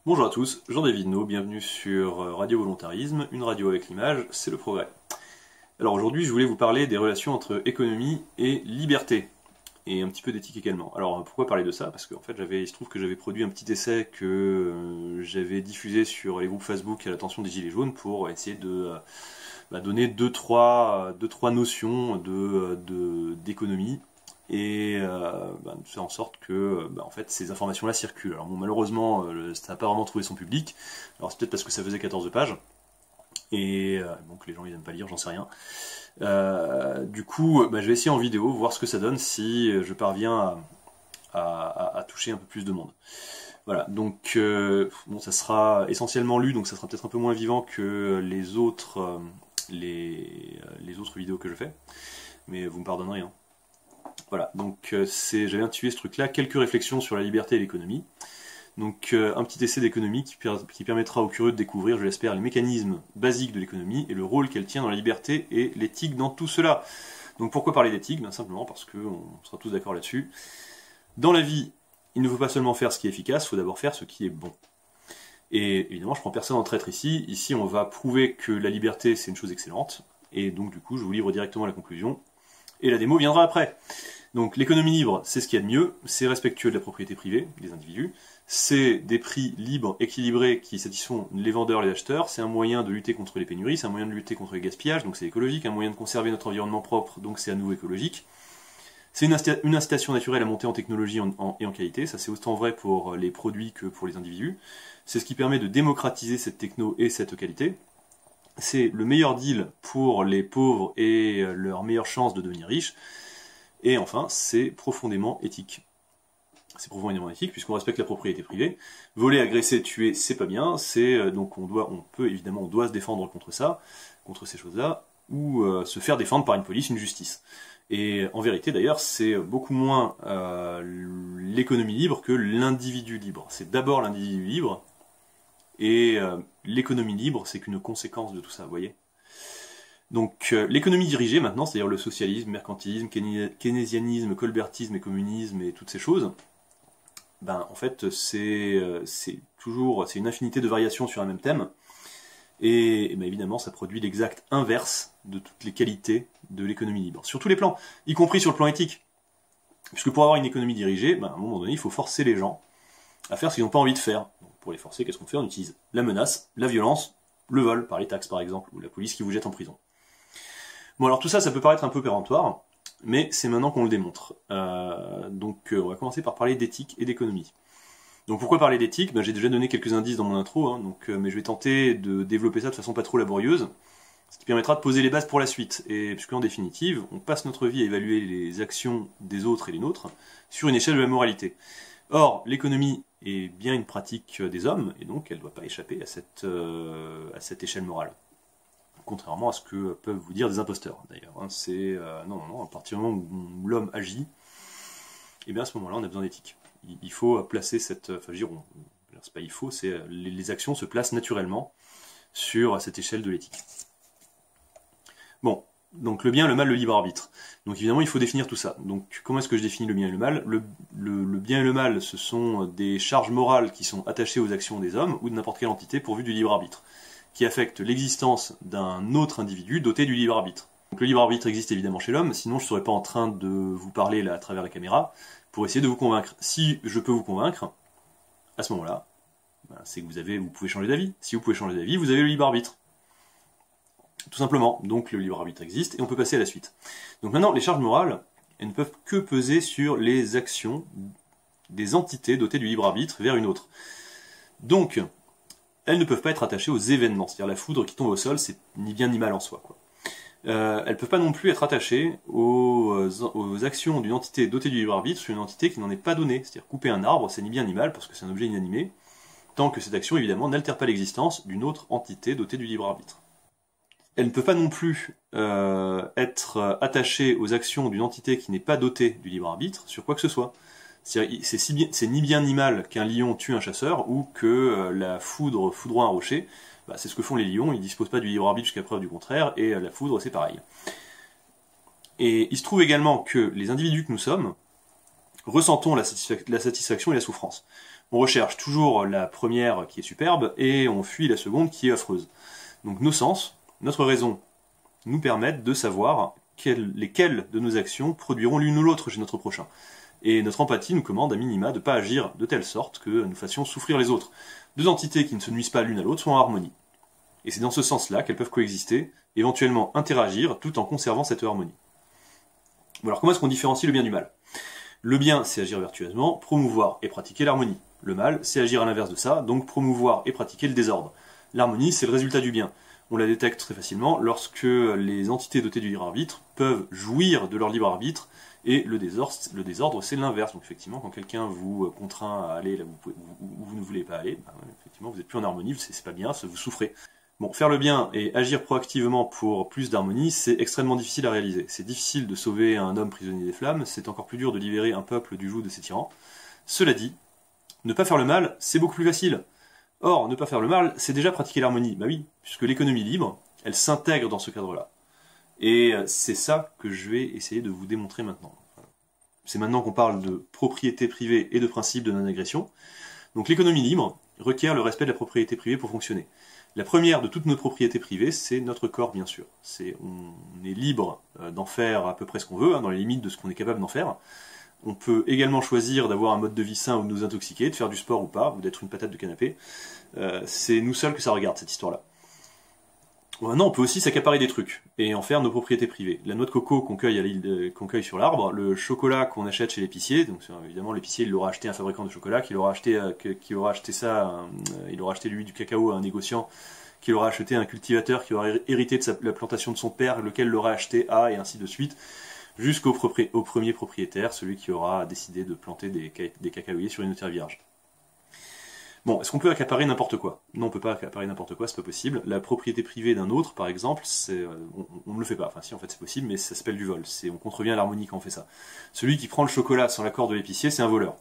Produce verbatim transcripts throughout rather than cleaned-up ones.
Bonjour à tous, Jean-David No, bienvenue sur Radio Volontarisme, une radio avec l'image, c'est le progrès. Alors aujourd'hui je voulais vous parler des relations entre économie et liberté, et un petit peu d'éthique également. Alors pourquoi parler de ça? Parce qu'en fait j'avais, il se trouve que j'avais produit un petit essai que euh, j'avais diffusé sur les groupes Facebook à l'attention des Gilets jaunes pour essayer de euh, bah, donner deux trois, deux, trois notions de, de, d'économie, et euh, bah, de faire en sorte que bah, en fait, ces informations-là circulent. Alors bon, malheureusement, euh, ça n'a pas vraiment trouvé son public. Alors c'est peut-être parce que ça faisait quatorze pages, et euh, donc les gens ils n'aiment pas lire, j'en sais rien. Euh, du coup, bah, je vais essayer en vidéo, voir ce que ça donne si je parviens à, à, à, à toucher un peu plus de monde. Voilà, donc euh, bon, ça sera essentiellement lu, donc ça sera peut-être un peu moins vivant que les autres, euh, les, les autres vidéos que je fais, mais vous me pardonnerez, hein. Voilà, donc euh, c'est, j'avais intitulé ce truc-là, quelques réflexions sur la liberté et l'économie. Donc euh, un petit essai d'économie qui, per qui permettra aux curieux de découvrir, je l'espère, les mécanismes basiques de l'économie et le rôle qu'elle tient dans la liberté et l'éthique dans tout cela. Donc pourquoi parler d'éthique? Ben, simplement parce qu'on sera tous d'accord là-dessus. Dans la vie, il ne faut pas seulement faire ce qui est efficace, il faut d'abord faire ce qui est bon. Et évidemment, je prends personne en traître ici. Ici, on va prouver que la liberté, c'est une chose excellente. Et donc du coup, je vous livre directement la conclusion. Et la démo viendra après. Donc l'économie libre, c'est ce qu'il y a de mieux, c'est respectueux de la propriété privée des individus, c'est des prix libres, équilibrés, qui satisfont les vendeurs et les acheteurs, c'est un moyen de lutter contre les pénuries, c'est un moyen de lutter contre les gaspillages, donc c'est écologique, un moyen de conserver notre environnement propre, donc c'est à nouveau écologique. C'est une, une incitation naturelle à monter en technologie en, en, et en qualité, ça c'est autant vrai pour les produits que pour les individus. C'est ce qui permet de démocratiser cette techno et cette qualité. C'est le meilleur deal pour les pauvres et leur meilleure chance de devenir riches. Et enfin, c'est profondément éthique. C'est profondément éthique puisqu'on respecte la propriété privée. Voler, agresser, tuer, c'est pas bien. C'est euh, donc on doit, on peut évidemment, on doit se défendre contre ça, contre ces choses-là, ou euh, se faire défendre par une police, une justice. Et en vérité, d'ailleurs, c'est beaucoup moins euh, l'économie libre que l'individu libre. C'est d'abord l'individu libre, et euh, l'économie libre, c'est qu'une conséquence de tout ça, vous voyez. Donc euh, l'économie dirigée maintenant, c'est-à-dire le socialisme, mercantilisme, keynésianisme, colbertisme et communisme et toutes ces choses, ben en fait c'est euh, toujours c'est une infinité de variations sur un même thème, et, et ben, évidemment ça produit l'exact inverse de toutes les qualités de l'économie libre, sur tous les plans, y compris sur le plan éthique. Puisque pour avoir une économie dirigée, ben, à un moment donné il faut forcer les gens à faire ce qu'ils n'ont pas envie de faire. Donc, pour les forcer, qu'est-ce qu'on fait? On utilise la menace, la violence, le vol par les taxes par exemple, ou la police qui vous jette en prison. Bon alors tout ça, ça peut paraître un peu péremptoire, mais c'est maintenant qu'on le démontre. Euh, donc euh, on va commencer par parler d'éthique et d'économie. Donc pourquoi parler d'éthique? Ben, j'ai déjà donné quelques indices dans mon intro, hein, donc, euh, mais je vais tenter de développer ça de façon pas trop laborieuse, ce qui permettra de poser les bases pour la suite. Et puisque en définitive, on passe notre vie à évaluer les actions des autres et les nôtres sur une échelle de la moralité. Or, l'économie est bien une pratique des hommes, et donc elle ne doit pas échapper à cette, euh, à cette échelle morale. Contrairement à ce que peuvent vous dire des imposteurs, d'ailleurs. Hein, c'est euh, non, non, non, à partir du moment où l'homme agit, et bien à ce moment-là, on a besoin d'éthique. Il, il faut placer cette, enfin, je veux dire, c'est pas il faut, c'est les, les actions se placent naturellement sur cette échelle de l'éthique. Bon, donc le bien, le mal, le libre arbitre. Donc évidemment, il faut définir tout ça. Donc comment est-ce que je définis le bien et le mal? le, le, le bien et le mal, ce sont des charges morales qui sont attachées aux actions des hommes ou de n'importe quelle entité pourvue du libre arbitre, qui affecte l'existence d'un autre individu doté du libre arbitre. Donc le libre arbitre existe évidemment chez l'homme, sinon je ne serais pas en train de vous parler là à travers la caméra pour essayer de vous convaincre. Si je peux vous convaincre, à ce moment-là, ben, c'est que vous avez, vous pouvez changer d'avis. Si vous pouvez changer d'avis, vous avez le libre arbitre. Tout simplement. Donc le libre arbitre existe et on peut passer à la suite. Donc maintenant, les charges morales, elles ne peuvent que peser sur les actions des entités dotées du libre arbitre vers une autre. Donc, elles ne peuvent pas être attachées aux événements, c'est-à-dire la foudre qui tombe au sol, c'est ni bien ni mal en soi, quoi. Euh, elles ne peuvent pas non plus être attachées aux, aux actions d'une entité dotée du libre arbitre sur une entité qui n'en est pas donnée, c'est-à-dire couper un arbre, c'est ni bien ni mal parce que c'est un objet inanimé, tant que cette action évidemment n'altère pas l'existence d'une autre entité dotée du libre arbitre. Elles ne peuvent pas non plus euh, être attachées aux actions d'une entité qui n'est pas dotée du libre arbitre sur quoi que ce soit. C'est si c'est ni bien ni mal qu'un lion tue un chasseur ou que euh, la foudre foudroie un rocher. Bah, c'est ce que font les lions, ils disposent pas du libre arbitre jusqu'à preuve du contraire, et euh, la foudre c'est pareil. Et il se trouve également que les individus que nous sommes, ressentons la, satisfa la satisfaction et la souffrance. On recherche toujours la première qui est superbe et on fuit la seconde qui est affreuse. Donc nos sens, notre raison, nous permettent de savoir quelles, lesquelles de nos actions produiront l'une ou l'autre chez notre prochain. Et notre empathie nous commande à minima de ne pas agir de telle sorte que nous fassions souffrir les autres. Deux entités qui ne se nuisent pas l'une à l'autre sont en harmonie. Et c'est dans ce sens-là qu'elles peuvent coexister, éventuellement interagir, tout en conservant cette harmonie. Bon, alors comment est-ce qu'on différencie le bien du mal? Le bien, c'est agir vertueusement, promouvoir et pratiquer l'harmonie. Le mal, c'est agir à l'inverse de ça, donc promouvoir et pratiquer le désordre. L'harmonie, c'est le résultat du bien. On la détecte très facilement lorsque les entités dotées du libre arbitre peuvent jouir de leur libre arbitre, et le désordre, le désordre c'est l'inverse. Donc effectivement, quand quelqu'un vous contraint à aller là où vous, pouvez, où vous ne voulez pas aller, ben, effectivement, vous n'êtes plus en harmonie, c'est pas bien, vous souffrez. Bon, faire le bien et agir proactivement pour plus d'harmonie, c'est extrêmement difficile à réaliser. C'est difficile de sauver un homme prisonnier des flammes, c'est encore plus dur de libérer un peuple du joug de ses tyrans. Cela dit, ne pas faire le mal, c'est beaucoup plus facile. Or, ne pas faire le mal, c'est déjà pratiquer l'harmonie. Bah oui, puisque l'économie libre, elle s'intègre dans ce cadre-là. Et c'est ça que je vais essayer de vous démontrer maintenant. C'est maintenant qu'on parle de propriété privée et de principe de non-agression. Donc l'économie libre requiert le respect de la propriété privée pour fonctionner. La première de toutes nos propriétés privées, c'est notre corps, bien sûr. C'est, on est libre d'en faire à peu près ce qu'on veut, hein, dans les limites de ce qu'on est capable d'en faire. On peut également choisir d'avoir un mode de vie sain ou de nous intoxiquer, de faire du sport ou pas, ou d'être une patate de canapé. Euh, c'est nous seuls que ça regarde, cette histoire-là. Maintenant, on peut aussi s'accaparer des trucs, et en faire nos propriétés privées. La noix de coco qu'on cueille, à l'île, qu'on cueille sur l'arbre, le chocolat qu'on achète chez l'épicier, donc évidemment l'épicier il l'aura acheté à un fabricant de chocolat, qui aura acheté, euh, qui aura acheté ça, euh, il aura acheté lui du cacao à un négociant, qui aura acheté un cultivateur qui aura hérité de sa, la plantation de son père, lequel l'aura acheté à, et ainsi de suite, jusqu'au au premier propriétaire, celui qui aura décidé de planter des, des cacaoyers sur une terre vierge. Bon, est-ce qu'on peut accaparer n'importe quoi? Non, on peut pas accaparer n'importe quoi, c'est pas possible. La propriété privée d'un autre, par exemple, c'est, on, on ne le fait pas. Enfin si, en fait c'est possible, mais ça s'appelle du vol. C'est, on contrevient à l'harmonie quand on fait ça. Celui qui prend le chocolat sans l'accord de l'épicier, c'est un voleur.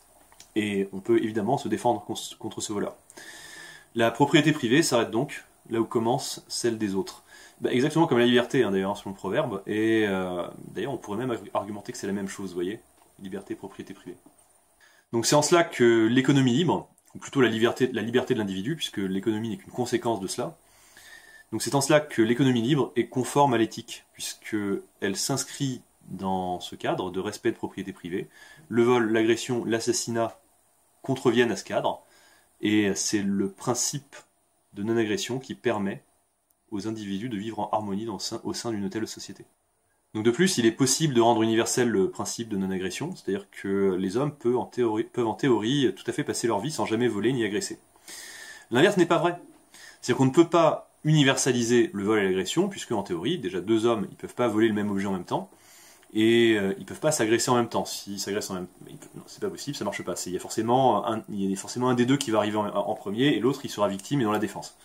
Et on peut évidemment se défendre contre ce voleur. La propriété privée s'arrête donc là où commence celle des autres. Bah, exactement comme la liberté, hein, d'ailleurs, selon le proverbe. Et euh, d'ailleurs, on pourrait même argumenter que c'est la même chose, vous voyez, liberté, propriété privée. Donc c'est en cela que l'économie libre, ou plutôt la liberté, la liberté de l'individu, puisque l'économie n'est qu'une conséquence de cela. Donc c'est en cela que l'économie libre est conforme à l'éthique, puisqu'elle s'inscrit dans ce cadre de respect de propriété privée. Le vol, l'agression, l'assassinat contreviennent à ce cadre, et c'est le principe de non-agression qui permet aux individus de vivre en harmonie dans, au sein d'une telle société. Donc de plus, il est possible de rendre universel le principe de non-agression, c'est-à-dire que les hommes peuvent en, théorie, peuvent en théorie tout à fait passer leur vie sans jamais voler ni agresser. L'inverse n'est pas vrai. C'est-à-dire qu'on ne peut pas universaliser le vol et l'agression, puisque en théorie, déjà deux hommes, ils ne peuvent pas voler le même objet en même temps, et euh, ils ne peuvent pas s'agresser en même temps. S'ils s'agressent en même temps, non, c'est pas possible, ça marche pas. Il y a forcément un, il y a forcément un des deux qui va arriver en, en premier, et l'autre il sera victime et dans la défense.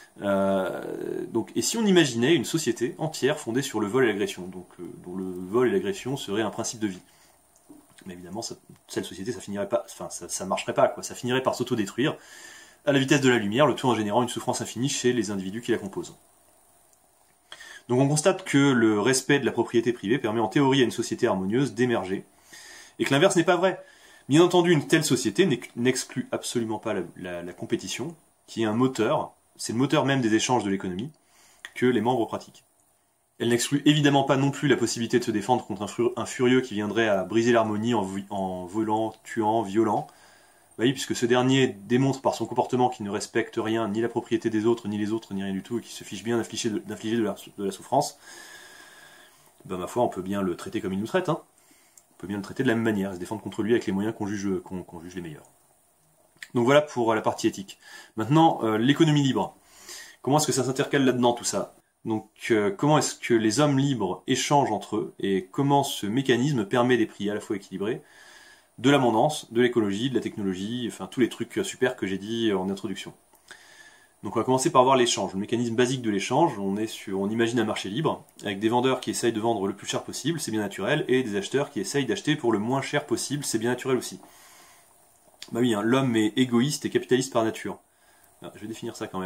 Euh, donc, et si on imaginait une société entière fondée sur le vol et l'agression, donc euh, dont le vol et l'agression seraient un principe de vie, mais évidemment, ça, cette société, ça finirait pas, enfin, ça, ça marcherait pas, quoi. Ça finirait par s'autodétruire à la vitesse de la lumière, le tout en générant une souffrance infinie chez les individus qui la composent. Donc, on constate que le respect de la propriété privée permet en théorie à une société harmonieuse d'émerger, et que l'inverse n'est pas vrai. Bien entendu, une telle société n'exclut absolument pas la, la, la compétition, qui est un moteur. C'est le moteur même des échanges de l'économie que les membres pratiquent. Elle n'exclut évidemment pas non plus la possibilité de se défendre contre un, fur un furieux qui viendrait à briser l'harmonie en, en volant, tuant, violant. Bah oui, puisque ce dernier démontre par son comportement qu'il ne respecte rien, ni la propriété des autres, ni les autres, ni rien du tout, et qu'il se fiche bien d'infliger de, de, la, de la souffrance. Bah ma foi, on peut bien le traiter comme il nous traite. Hein. On peut bien le traiter de la même manière, et se défendre contre lui avec les moyens qu'on juge, qu'on, qu'on juge les meilleurs. Donc voilà pour la partie éthique. Maintenant, euh, l'économie libre. Comment est-ce que ça s'intercale là-dedans, tout ça? Donc, euh, comment est-ce que les hommes libres échangent entre eux, et comment ce mécanisme permet des prix à la fois équilibrés, de l'abondance, de l'écologie, de la technologie, enfin tous les trucs super que j'ai dit en introduction. Donc on va commencer par voir l'échange. Le mécanisme basique de l'échange, on est sur, on imagine un marché libre, avec des vendeurs qui essayent de vendre le plus cher possible, c'est bien naturel, et des acheteurs qui essayent d'acheter pour le moins cher possible, c'est bien naturel aussi. Bah oui, hein, l'homme est égoïste et capitaliste par nature. Alors, je vais définir ça quand même.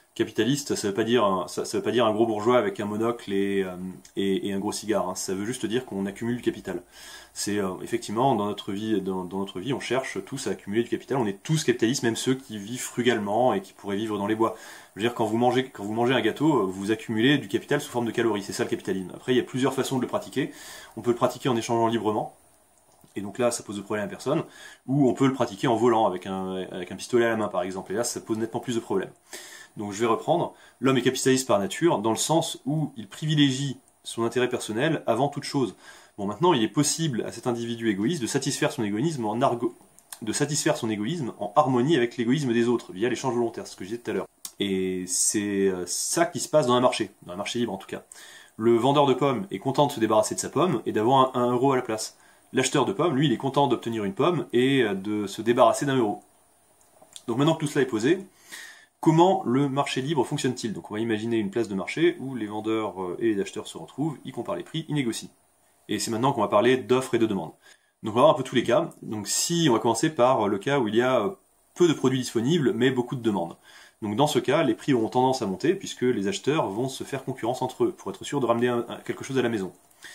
Capitaliste, ça veut pas dire un, ça, ça veut pas dire un gros bourgeois avec un monocle et, euh, et, et un gros cigare. Hein. Ça veut juste dire qu'on accumule du capital. C'est euh, effectivement dans notre vie, dans, dans notre vie, on cherche tous à accumuler du capital. On est tous capitalistes, même ceux qui vivent frugalement et qui pourraient vivre dans les bois. Je veux dire, quand vous mangez, quand vous mangez un gâteau, vous accumulez du capital sous forme de calories. C'est ça le capitalisme. Après, il y a plusieurs façons de le pratiquer. On peut le pratiquer en échangeant librement. Et donc là, ça pose de problème à personne. Ou on peut le pratiquer en volant avec un, avec un pistolet à la main, par exemple. Et là, ça pose nettement plus de problèmes. Donc je vais reprendre. L'homme est capitaliste par nature, dans le sens où il privilégie son intérêt personnel avant toute chose. Bon, maintenant, il est possible à cet individu égoïste de satisfaire son égoïsme en argo... de satisfaire son égoïsme en harmonie avec l'égoïsme des autres, via l'échange volontaire, c'est ce que je disais tout à l'heure. Et c'est ça qui se passe dans un marché, dans un marché libre en tout cas. Le vendeur de pommes est content de se débarrasser de sa pomme et d'avoir un, un euro à la place. L'acheteur de pommes, lui, il est content d'obtenir une pomme et de se débarrasser d'un euro. Donc maintenant que tout cela est posé, comment le marché libre fonctionne-t-il? Donc on va imaginer une place de marché où les vendeurs et les acheteurs se retrouvent, ils comparent les prix, ils négocient. Et c'est maintenant qu'on va parler d'offres et de demandes. Donc on va voir un peu tous les cas. Donc si on va commencer par le cas où il y a peu de produits disponibles mais beaucoup de demandes. Donc dans ce cas, les prix auront tendance à monter puisque les acheteurs vont se faire concurrence entre eux pour être sûr de ramener un, un, quelque chose à la maison.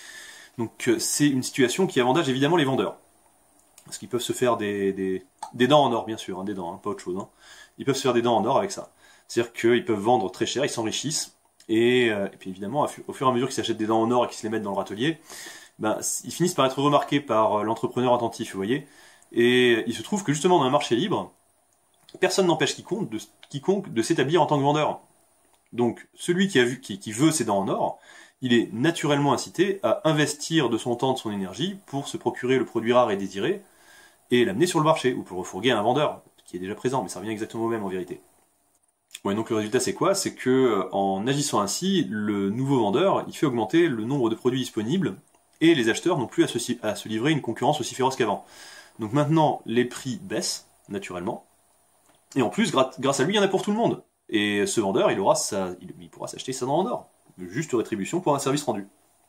Donc c'est une situation qui avantage évidemment les vendeurs. Parce qu'ils peuvent se faire des, des, des dents en or, bien sûr, hein, des dents, hein, pas autre chose. Hein. Ils peuvent se faire des dents en or avec ça. C'est-à-dire qu'ils peuvent vendre très cher, ils s'enrichissent, et, euh, et puis évidemment, au fur et à mesure qu'ils s'achètent des dents en or et qu'ils se les mettent dans le râtelier, ben, ils finissent par être remarqués par l'entrepreneur attentif, vous voyez. Et il se trouve que justement, dans un marché libre, personne n'empêche quiconque de, quiconque de s'établir en tant que vendeur. Donc, celui qui, a vu, qui, qui veut ses dents en or, il est naturellement incité à investir de son temps, de son énergie, pour se procurer le produit rare et désiré, et l'amener sur le marché, ou pour le refourguer à un vendeur, qui est déjà présent, mais ça revient exactement au même en vérité. Bon, et donc le résultat c'est quoi? C'est que en agissant ainsi, le nouveau vendeur, il fait augmenter le nombre de produits disponibles, et les acheteurs n'ont plus à se, à se livrer une concurrence aussi féroce qu'avant. Donc maintenant, les prix baissent, naturellement, et en plus, grâce à lui, il y en a pour tout le monde. Et ce vendeur, il, aura sa, il, il pourra s'acheter sa dent en or. Juste rétribution pour un service rendu.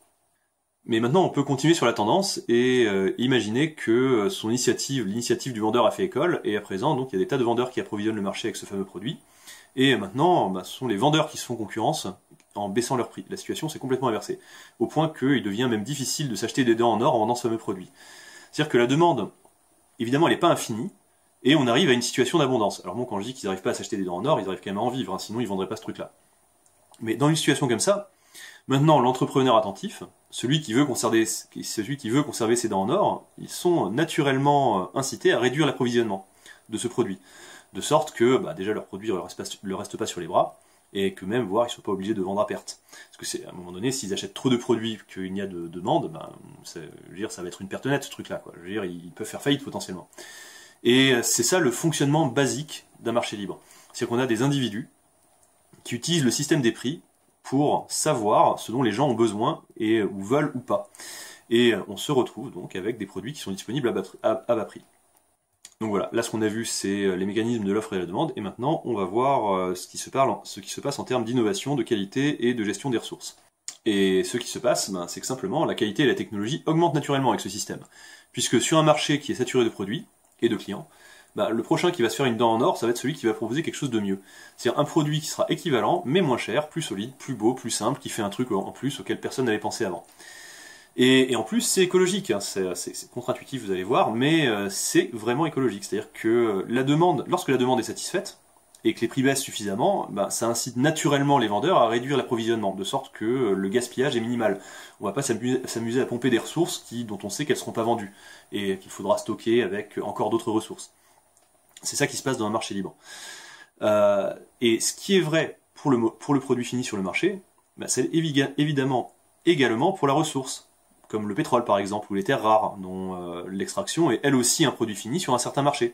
Mais maintenant, on peut continuer sur la tendance et euh, imaginer que son initiative, l'initiative du vendeur a fait école, et à présent, donc, il y a des tas de vendeurs qui approvisionnent le marché avec ce fameux produit. Et maintenant, bah, ce sont les vendeurs qui se font concurrence en baissant leur prix. La situation s'est complètement inversée. Au point qu'il devient même difficile de s'acheter des dents en or en vendant ce fameux produit. C'est-à-dire que la demande, évidemment, elle n'est pas infinie, et on arrive à une situation d'abondance. Alors bon, quand je dis qu'ils n'arrivent pas à s'acheter des dents en or, ils arrivent quand même à en vivre, hein, sinon ils vendraient pas ce truc-là. Mais dans une situation comme ça, maintenant l'entrepreneur attentif, celui qui veut conserver, celui qui veut conserver ses dents en or, ils sont naturellement incités à réduire l'approvisionnement de ce produit. De sorte que bah, déjà leur produit ne leur, leur reste pas sur les bras, et que même, voire, ils ne sont pas obligés de vendre à perte. Parce que c'est à un moment donné, s'ils achètent trop de produits qu'il n'y a de demande, bah, je veux dire, ça va être une perte nette ce truc-là. Je veux dire, ils peuvent faire faillite potentiellement. Et c'est ça le fonctionnement basique d'un marché libre. C'est-à-dire qu'on a des individus qui utilisent le système des prix pour savoir ce dont les gens ont besoin et ou veulent ou pas. Et on se retrouve donc avec des produits qui sont disponibles à bas, à, à bas prix. Donc voilà, là ce qu'on a vu c'est les mécanismes de l'offre et de la demande, et maintenant on va voir ce qui se, parle, ce qui se passe en termes d'innovation, de qualité et de gestion des ressources. Et ce qui se passe, ben, c'est que simplement la qualité et la technologie augmentent naturellement avec ce système. Puisque sur un marché qui est saturé de produits et de clients, bah, le prochain qui va se faire une dent en or, ça va être celui qui va proposer quelque chose de mieux. C'est-à-dire un produit qui sera équivalent, mais moins cher, plus solide, plus beau, plus simple, qui fait un truc en plus auquel personne n'avait pensé avant. Et, et en plus, c'est écologique, hein, c'est contre-intuitif, vous allez voir, mais euh, c'est vraiment écologique. C'est-à-dire que la demande, lorsque la demande est satisfaite, et que les prix baissent suffisamment, bah, ça incite naturellement les vendeurs à réduire l'approvisionnement, de sorte que le gaspillage est minimal. On ne va pas s'amuser à pomper des ressources qui, dont on sait qu'elles ne seront pas vendues, et qu'il faudra stocker avec encore d'autres ressources. C'est ça qui se passe dans un marché libre. Euh, et ce qui est vrai pour le, pour le produit fini sur le marché, bah, c'est évidemment également pour la ressource, comme le pétrole par exemple, ou les terres rares, dont euh, l'extraction est elle aussi un produit fini sur un certain marché.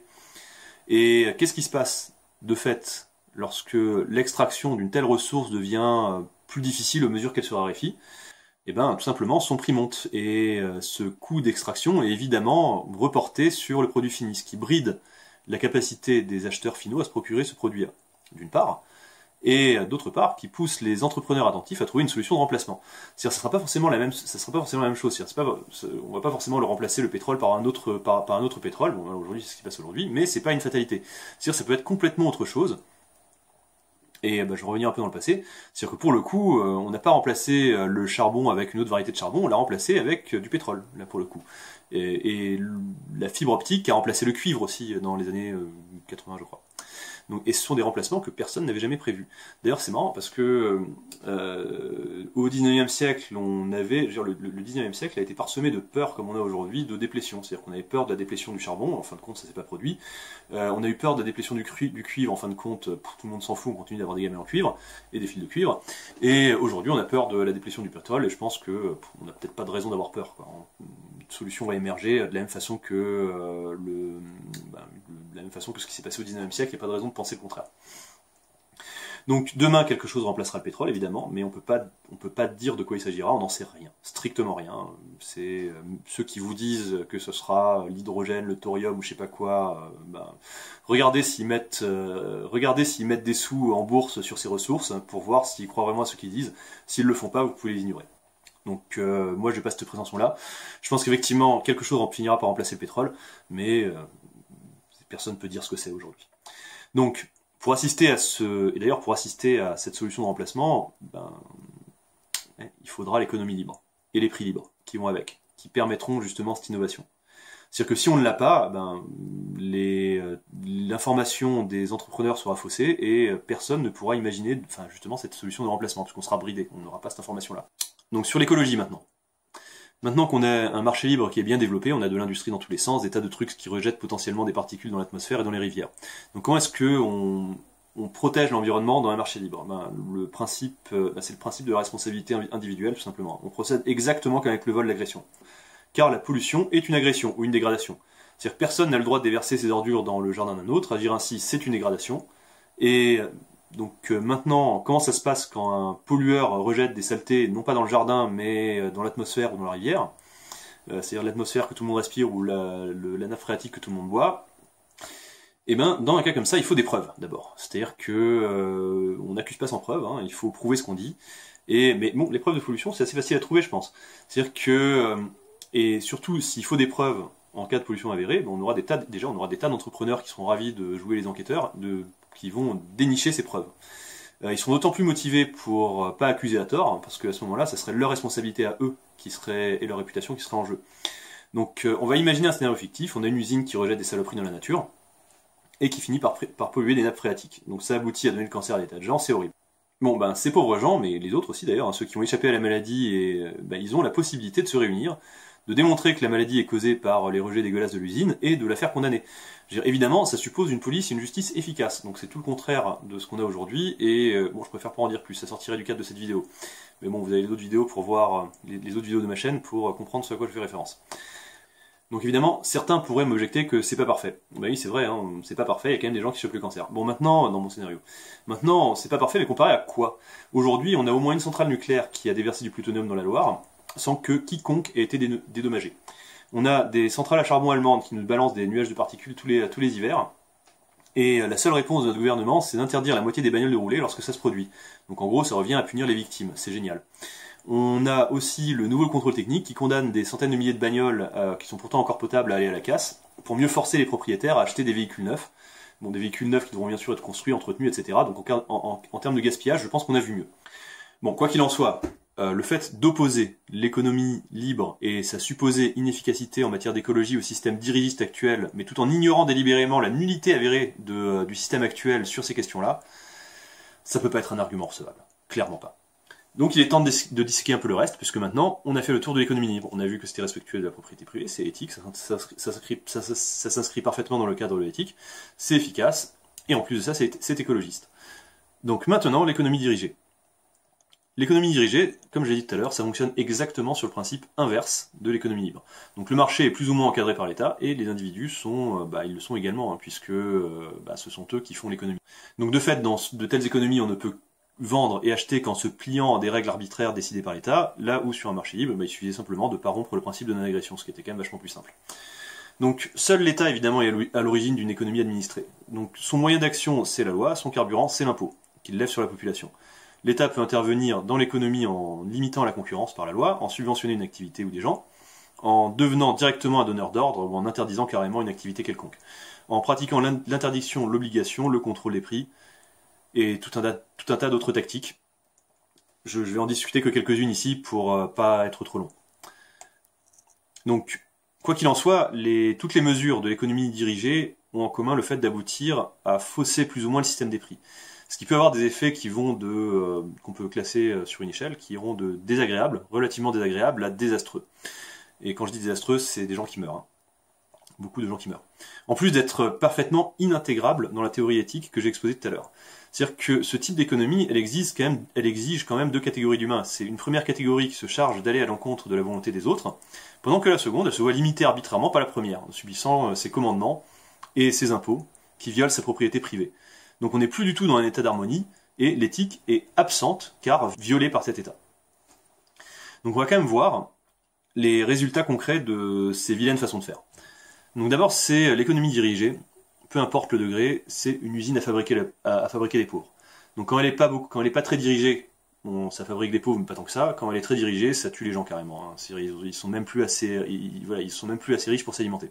Et qu'est-ce qui se passe de fait lorsque l'extraction d'une telle ressource devient plus difficile au mesure qu'elle se raréfie? Eh bien, tout simplement, son prix monte, et euh, ce coût d'extraction est évidemment reporté sur le produit fini, ce qui bride la capacité des acheteurs finaux à se procurer ce produit-là, d'une part, et d'autre part, qui pousse les entrepreneurs attentifs à trouver une solution de remplacement. C'est-à-dire, ça sera pas forcément la même, ça sera pas forcément la même chose. C'est pas, on va pas forcément le remplacer le pétrole par un autre, par, par un autre pétrole. Bon, aujourd'hui, c'est ce qui passe aujourd'hui, mais c'est pas une fatalité. C'est-à-dire, ça peut être complètement autre chose. Et bah, je vais revenir un peu dans le passé, c'est-à-dire que pour le coup, euh, on n'a pas remplacé euh, le charbon avec une autre variété de charbon, on l'a remplacé avec euh, du pétrole, là pour le coup. Et, et la fibre optique a remplacé le cuivre aussi dans les années euh, quatre-vingts, je crois. Donc, et ce sont des remplacements que personne n'avait jamais prévus. D'ailleurs, c'est marrant parce que euh, au dix-neuvième siècle, on avait, je veux dire, le, le dix-neuvième siècle a été parsemé de peurs comme on a aujourd'hui de déplétion. C'est-à-dire qu'on avait peur de la déplétion du charbon, en fin de compte, ça s'est pas produit. Euh, on a eu peur de la déplétion du, cu du cuivre, en fin de compte, pff, tout le monde s'en fout, on continue d'avoir des gamelles en cuivre et des fils de cuivre. Et aujourd'hui, on a peur de la déplétion du pétrole, et je pense que pff, on n'a peut-être pas de raison d'avoir peur, quoi. Une solution va émerger de la même façon que euh, le, bah, de la même façon que ce qui s'est passé au dix-neuvième siècle, il n'y a pas de raison de penser le contraire. Donc demain, quelque chose remplacera le pétrole, évidemment, mais on peut pas, on peut pas dire de quoi il s'agira, on n'en sait rien, strictement rien. C'est euh, ceux qui vous disent que ce sera l'hydrogène, le thorium ou je sais pas quoi, euh, ben, regardez s'ils mettent, euh, regardez s'ils mettent des sous en bourse sur ces ressources pour voir s'ils croient vraiment à ce qu'ils disent. S'ils le font pas, vous pouvez les ignorer. Donc euh, moi, je n'ai pas cette prétention-là. Je pense qu'effectivement, quelque chose finira par remplacer le pétrole, mais euh, personne ne peut dire ce que c'est aujourd'hui. Donc pour assister à ce, et d'ailleurs pour assister à cette solution de remplacement, ben, il faudra l'économie libre et les prix libres qui vont avec, qui permettront justement cette innovation. C'est-à-dire que si on ne l'a pas, ben, l'information des entrepreneurs sera faussée et personne ne pourra imaginer, enfin justement cette solution de remplacement, puisqu'on sera bridé, on n'aura pas cette information-là. Donc sur l'écologie maintenant. Maintenant qu'on a un marché libre qui est bien développé, on a de l'industrie dans tous les sens, des tas de trucs qui rejettent potentiellement des particules dans l'atmosphère et dans les rivières. Donc comment est-ce que on, on protège l'environnement dans un marché libre? Ben, le principe, ben, c'est le principe de la responsabilité individuelle, tout simplement. On procède exactement comme avec le vol, l'agression. Car la pollution est une agression ou une dégradation. C'est-à-dire que personne n'a le droit de déverser ses ordures dans le jardin d'un autre. Agir ainsi, c'est une dégradation. Et donc euh, maintenant, comment ça se passe quand un pollueur rejette des saletés, non pas dans le jardin, mais dans l'atmosphère ou dans la rivière, euh, c'est-à-dire l'atmosphère que tout le monde respire ou la, le, la nappe phréatique que tout le monde boit? Et ben, dans un cas comme ça, il faut des preuves d'abord. C'est-à-dire que euh, on n'accuse pas sans preuve, hein, il faut prouver ce qu'on dit. Et mais bon, les preuves de pollution, c'est assez facile à trouver, je pense. C'est-à-dire que euh, et surtout, s'il faut des preuves en cas de pollution avérée, ben on aura des tas, déjà, on aura des tas d'entrepreneurs qui seront ravis de jouer les enquêteurs, de qui vont dénicher ces preuves. Euh, ils seront d'autant plus motivés pour euh, pas accuser à tort, hein, parce qu'à ce moment-là, ça serait leur responsabilité à eux qui serait, et leur réputation qui serait en jeu. Donc euh, on va imaginer un scénario fictif, on a une usine qui rejette des saloperies dans la nature, et qui finit par, par polluer des nappes phréatiques. Donc ça aboutit à donner le cancer à des tas de gens, c'est horrible. Bon, ben ces pauvres gens, mais les autres aussi d'ailleurs, hein, ceux qui ont échappé à la maladie, et ben, ils ont la possibilité de se réunir, de démontrer que la maladie est causée par les rejets dégueulasses de l'usine, et de la faire condamner. Je veux dire, évidemment, ça suppose une police et une justice efficaces, donc c'est tout le contraire de ce qu'on a aujourd'hui, et euh, bon, je préfère pas en dire plus, ça sortirait du cadre de cette vidéo. Mais bon, vous avez les autres vidéos pour voir, les, les autres vidéos de ma chaîne pour comprendre ce à quoi je fais référence. Donc évidemment, certains pourraient m'objecter que c'est pas parfait. Bah oui, c'est vrai, hein, c'est pas parfait, il y a quand même des gens qui chopent le cancer. Bon, maintenant, dans mon scénario, maintenant, c'est pas parfait, mais comparé à quoi? Aujourd'hui, on a au moins une centrale nucléaire qui a déversé du plutonium dans la Loire, sans que quiconque ait été dédommagé. On a des centrales à charbon allemandes qui nous balancent des nuages de particules tous les, tous les hivers, et la seule réponse de notre gouvernement, c'est d'interdire la moitié des bagnoles de rouler lorsque ça se produit. Donc en gros, ça revient à punir les victimes, c'est génial. On a aussi le nouveau contrôle technique qui condamne des centaines de milliers de bagnoles euh, qui sont pourtant encore potables à aller à la casse, pour mieux forcer les propriétaires à acheter des véhicules neufs. Bon, des véhicules neufs qui devront bien sûr être construits, entretenus, et cetera. Donc en, en, en termes de gaspillage, je pense qu'on a vu mieux. Bon, quoi qu'il en soit, euh, le fait d'opposer l'économie libre et sa supposée inefficacité en matière d'écologie au système dirigiste actuel, mais tout en ignorant délibérément la nullité avérée de, euh, du système actuel sur ces questions-là, ça peut pas être un argument recevable. Clairement pas. Donc il est temps de, de disséquer un peu le reste, puisque maintenant on a fait le tour de l'économie libre. On a vu que c'était respectueux de la propriété privée, c'est éthique, ça, ça, ça, ça, ça, ça s'inscrit parfaitement dans le cadre de l'éthique, c'est efficace, et en plus de ça, c'est écologiste. Donc maintenant, l'économie dirigée. L'économie dirigée, comme j'ai dit tout à l'heure, ça fonctionne exactement sur le principe inverse de l'économie libre. Donc le marché est plus ou moins encadré par l'État, et les individus sont, euh, bah, ils le sont également, hein, puisque euh, bah, ce sont eux qui font l'économie. Donc de fait, dans de telles économies, on ne peut vendre et acheter qu'en se pliant à des règles arbitraires décidées par l'État, là où sur un marché libre, bah, il suffisait simplement de ne pas rompre le principe de non-agression, ce qui était quand même vachement plus simple. Donc seul l'État évidemment est à l'origine d'une économie administrée. Donc son moyen d'action c'est la loi, son carburant c'est l'impôt, qu'il lève sur la population. L'État peut intervenir dans l'économie en limitant la concurrence par la loi, en subventionnant une activité ou des gens, en devenant directement un donneur d'ordre ou en interdisant carrément une activité quelconque, en pratiquant l'interdiction, l'obligation, le contrôle des prix, et tout un, tout un tas d'autres tactiques. Je, je vais en discuter que quelques-unes ici pour euh, pas être trop long. Donc, quoi qu'il en soit, les, toutes les mesures de l'économie dirigée ont en commun le fait d'aboutir à fausser plus ou moins le système des prix. Ce qui peut avoir des effets qui vont de, euh, qu'on peut classer sur une échelle, qui iront de désagréables, relativement désagréables, à désastreux. Et quand je dis désastreux, c'est des gens qui meurent. Hein. Beaucoup de gens qui meurent. En plus d'être parfaitement inintégrable dans la théorie éthique que j'ai exposée tout à l'heure. C'est-à-dire que ce type d'économie, elle exige quand même, elle exige quand même deux catégories d'humains. C'est une première catégorie qui se charge d'aller à l'encontre de la volonté des autres, pendant que la seconde, elle se voit limitée arbitrairement par la première, en subissant ses commandements et ses impôts, qui violent sa propriété privée. Donc on n'est plus du tout dans un état d'harmonie, et l'éthique est absente, car violée par cet état. Donc on va quand même voir les résultats concrets de ces vilaines façons de faire. Donc d'abord, c'est l'économie dirigée, peu importe le degré, c'est une usine à fabriquer, le, à, à fabriquer des pauvres. Donc quand elle n'est pas, quand elle est pas très dirigée, bon, ça fabrique des pauvres, mais pas tant que ça. Quand elle est très dirigée, ça tue les gens carrément. Hein. Ils, ils sont même plus assez, ils, voilà, ils sont même plus assez riches pour s'alimenter.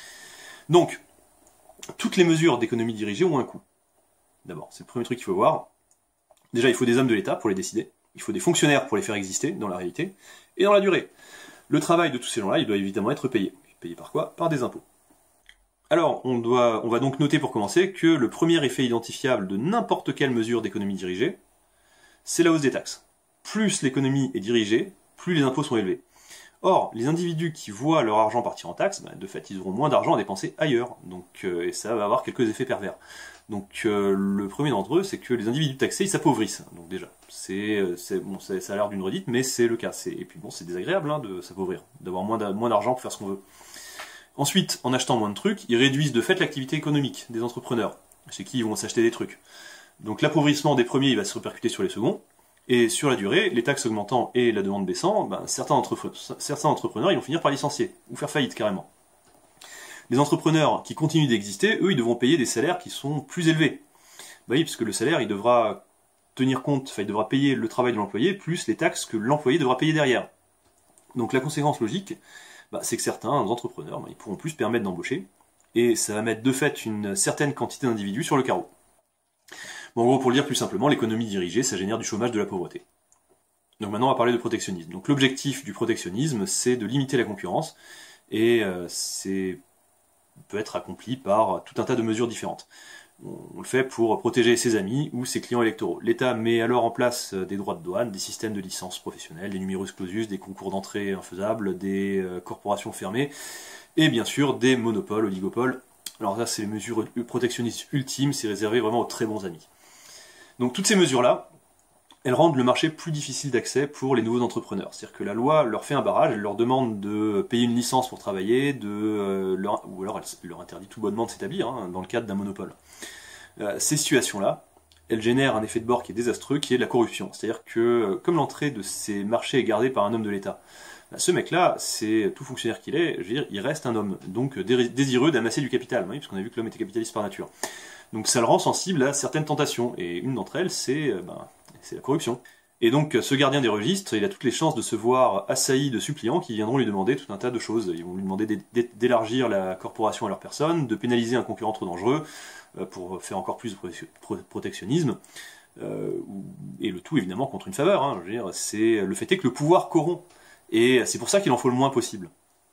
Donc, toutes les mesures d'économie dirigée ont un coût. D'abord, c'est le premier truc qu'il faut voir. Déjà, il faut des hommes de l'État pour les décider. Il faut des fonctionnaires pour les faire exister dans la réalité et dans la durée. Le travail de tous ces gens-là, il doit évidemment être payé. Payé par quoi? Par des impôts. Alors, on, doit, on va donc noter pour commencer que le premier effet identifiable de n'importe quelle mesure d'économie dirigée, c'est la hausse des taxes. Plus l'économie est dirigée, plus les impôts sont élevés. Or, les individus qui voient leur argent partir en taxes, bah, de fait, ils auront moins d'argent à dépenser ailleurs. Donc, euh, et ça va avoir quelques effets pervers. Donc, euh, le premier d'entre eux, c'est que les individus taxés, ils s'appauvrissent. Donc déjà, c'est, c'est bon, ça a l'air d'une redite, mais c'est le cas. Et puis bon, c'est désagréable hein, de s'appauvrir, d'avoir moins d'argent pour faire ce qu'on veut. Ensuite, en achetant moins de trucs, ils réduisent de fait l'activité économique des entrepreneurs, chez qui ils vont s'acheter des trucs. Donc l'appauvrissement des premiers, il va se répercuter sur les seconds, et sur la durée, les taxes augmentant et la demande baissant, ben, certains, entrepre certains entrepreneurs, ils vont finir par licencier, ou faire faillite carrément. Les entrepreneurs qui continuent d'exister, eux, ils devront payer des salaires qui sont plus élevés. Ben oui, parce que le salaire, il devra tenir compte, enfin, il devra payer le travail de l'employé, plus les taxes que l'employé devra payer derrière. Donc la conséquence logique, bah, c'est que certains entrepreneurs, bah, ils pourront plus se permettre d'embaucher, et ça va mettre de fait une certaine quantité d'individus sur le carreau. Bon, en gros, pour le dire plus simplement, l'économie dirigée, ça génère du chômage, de la pauvreté. Donc maintenant, on va parler de protectionnisme. Donc l'objectif du protectionnisme, c'est de limiter la concurrence, et euh, c'est peut être accompli par tout un tas de mesures différentes. On le fait pour protéger ses amis ou ses clients électoraux. L'État met alors en place des droits de douane, des systèmes de licences professionnelles, des numerus clausus, des concours d'entrée infaisables, des corporations fermées, et bien sûr des monopoles, oligopoles. Alors ça, c'est les mesures protectionnistes ultimes, c'est réservé vraiment aux très bons amis. Donc toutes ces mesures-là, elles rendent le marché plus difficile d'accès pour les nouveaux entrepreneurs. C'est-à-dire que la loi leur fait un barrage, elle leur demande de payer une licence pour travailler, de, euh, leur, ou alors elle leur interdit tout bonnement de s'établir, hein, dans le cadre d'un monopole. Euh, ces situations-là, elles génèrent un effet de bord qui est désastreux, qui est de la corruption. C'est-à-dire que, comme l'entrée de ces marchés est gardée par un homme de l'État, bah, ce mec-là, c'est tout fonctionnaire qu'il est, je veux dire, il reste un homme, donc désireux d'amasser du capital, oui, parce qu'on a vu que l'homme était capitaliste par nature. Donc ça le rend sensible à certaines tentations, et une d'entre elles, c'est ben, la corruption. Et donc ce gardien des registres, il a toutes les chances de se voir assailli de suppliants qui viendront lui demander tout un tas de choses. Ils vont lui demander d'élargir la corporation à leur personne, de pénaliser un concurrent trop dangereux, pour faire encore plus de protectionnisme, euh, et le tout évidemment contre une faveur. Hein, je veux dire, c'est le fait est que le pouvoir corrompt, et c'est pour ça qu'il en faut le moins possible.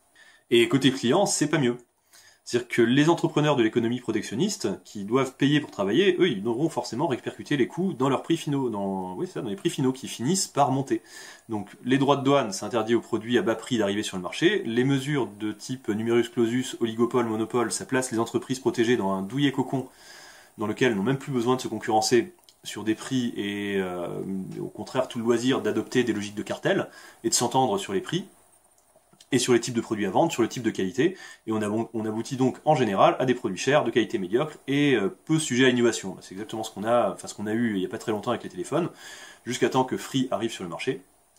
Et côté client, c'est pas mieux. C'est-à-dire que les entrepreneurs de l'économie protectionniste, qui doivent payer pour travailler, eux, ils devront forcément répercuter les coûts dans leurs prix finaux, dans, oui, ça, dans les prix finaux qui finissent par monter. Donc les droits de douane, c'est interdit aux produits à bas prix d'arriver sur le marché. Les mesures de type numerus clausus, oligopole, monopole, ça place les entreprises protégées dans un douillet cocon dans lequel elles n'ont même plus besoin de se concurrencer sur des prix et euh, au contraire tout le loisir d'adopter des logiques de cartel et de s'entendre sur les prix et sur les types de produits à vendre, sur le type de qualité, et on, on aboutit donc en général à des produits chers, de qualité médiocre, et euh, peu sujets à l'innovation. C'est exactement ce qu'on a, enfin ce qu'on a eu il n'y a pas très longtemps avec les téléphones, jusqu'à temps que Free arrive sur le marché,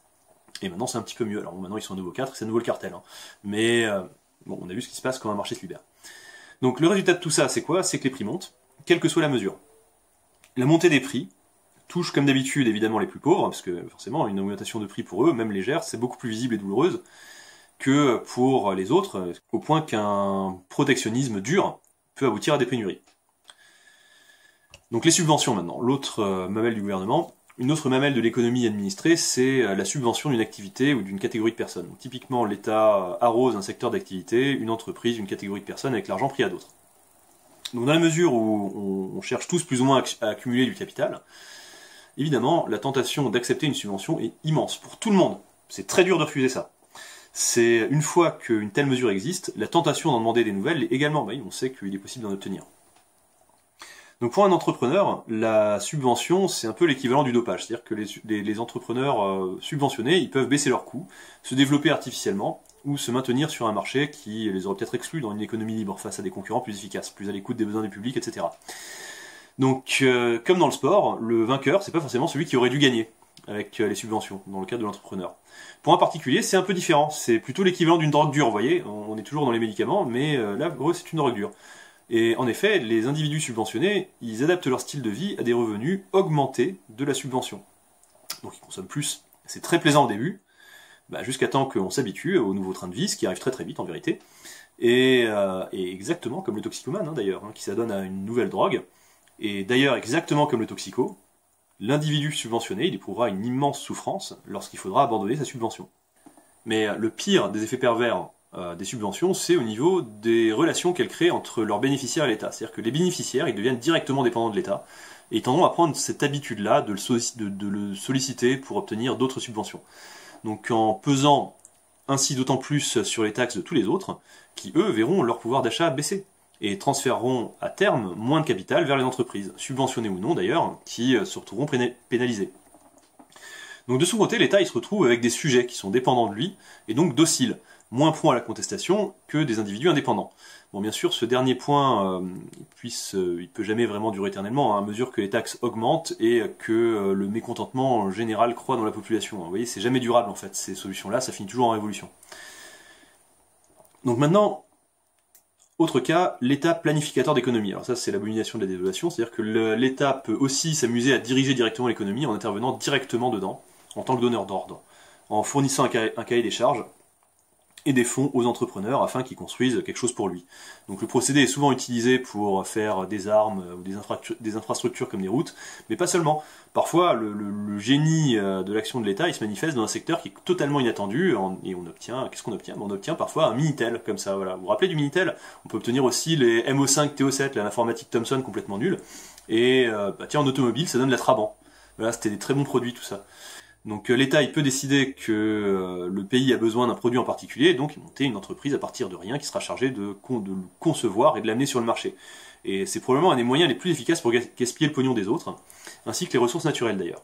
et maintenant c'est un petit peu mieux. Alors bon, maintenant ils sont à nouveau quatre, c'est à nouveau le cartel, hein. Mais euh, bon, on a vu ce qui se passe quand un marché se libère. Donc le résultat de tout ça, c'est quoi? C'est que les prix montent, quelle que soit la mesure. La montée des prix touche comme d'habitude évidemment les plus pauvres, parce que forcément une augmentation de prix pour eux, même légère, c'est beaucoup plus visible et douloureuse que pour les autres, au point qu'un protectionnisme dur peut aboutir à des pénuries. Donc les subventions maintenant, l'autre euh, mamelle du gouvernement. Une autre mamelle de l'économie administrée, c'est euh, la subvention d'une activité ou d'une catégorie de personnes. Donc, typiquement, l'État arrose un secteur d'activité, une entreprise, une catégorie de personnes avec l'argent pris à d'autres. Donc dans la mesure où on cherche tous plus ou moins à accumuler du capital, évidemment, la tentation d'accepter une subvention est immense pour tout le monde. C'est très dur de refuser ça. C'est une fois qu'une telle mesure existe, la tentation d'en demander des nouvelles est également, bah oui, on sait qu'il est possible d'en obtenir. Donc pour un entrepreneur, la subvention, c'est un peu l'équivalent du dopage. C'est-à-dire que les, les, les entrepreneurs euh, subventionnés, ils peuvent baisser leurs coûts, se développer artificiellement, ou se maintenir sur un marché qui les aurait peut-être exclus dans une économie libre face à des concurrents plus efficaces, plus à l'écoute des besoins du public, et cetera. Donc, euh, comme dans le sport, le vainqueur, c'est pas forcément celui qui aurait dû gagner avec euh, les subventions, dans le cadre de l'entrepreneur. Pour un particulier, c'est un peu différent. C'est plutôt l'équivalent d'une drogue dure, vous voyez. On est toujours dans les médicaments, mais euh, là, pour eux, c'est une drogue dure. Et en effet, les individus subventionnés, ils adaptent leur style de vie à des revenus augmentés de la subvention. Donc ils consomment plus. C'est très plaisant au début, bah, jusqu'à temps qu'on s'habitue au nouveau train de vie, ce qui arrive très très vite en vérité. Et, euh, et exactement comme le toxicomane hein, d'ailleurs, hein, qui s'adonne à une nouvelle drogue. Et d'ailleurs, exactement comme le toxico, l'individu subventionné, il éprouvera une immense souffrance lorsqu'il faudra abandonner sa subvention. Mais le pire des effets pervers euh, des subventions, c'est au niveau des relations qu'elles créent entre leurs bénéficiaires et l'État. C'est-à-dire que les bénéficiaires, ils deviennent directement dépendants de l'État, et ils tendront à prendre cette habitude-là de, de, de le solliciter pour obtenir d'autres subventions. Donc en pesant ainsi d'autant plus sur les taxes de tous les autres, qui eux verront leur pouvoir d'achat baisser, et transféreront à terme moins de capital vers les entreprises, subventionnées ou non d'ailleurs, qui se retrouveront pénalisées. Donc de son côté, l'État il se retrouve avec des sujets qui sont dépendants de lui, et donc dociles, moins prompts à la contestation que des individus indépendants. Bon, bien sûr, ce dernier point, euh, puisse, euh, il peut jamais vraiment durer éternellement, hein, à mesure que les taxes augmentent et que euh, le mécontentement en général croît dans la population. Vous voyez, c'est jamais durable en fait, ces solutions-là, ça finit toujours en révolution. Donc maintenant, autre cas, l'État planificateur d'économie. Alors ça, c'est l'abomination de la dévaluation, c'est-à-dire que l'État peut aussi s'amuser à diriger directement l'économie en intervenant directement dedans, en tant que donneur d'ordre, en fournissant un cahier, un cahier des charges et des fonds aux entrepreneurs afin qu'ils construisent quelque chose pour lui. Donc le procédé est souvent utilisé pour faire des armes ou des, infra des infrastructures comme des routes, mais pas seulement. Parfois, le, le, le génie de l'action de l'État, il se manifeste dans un secteur qui est totalement inattendu, et on obtient, qu'est-ce qu'on obtient? On obtient parfois un Minitel, comme ça, voilà. Vous vous rappelez du Minitel? On peut obtenir aussi les M O cinq T O sept, l'informatique Thomson complètement nulle, et euh, bah, tiens, en automobile, ça donne la Trabant. Voilà, c'était des très bons produits, tout ça. Donc euh, l'État il peut décider que euh, le pays a besoin d'un produit en particulier, donc il monter une entreprise à partir de rien qui sera chargée de, con de le concevoir et de l'amener sur le marché. Et c'est probablement un des moyens les plus efficaces pour gaspiller le pognon des autres, ainsi que les ressources naturelles d'ailleurs.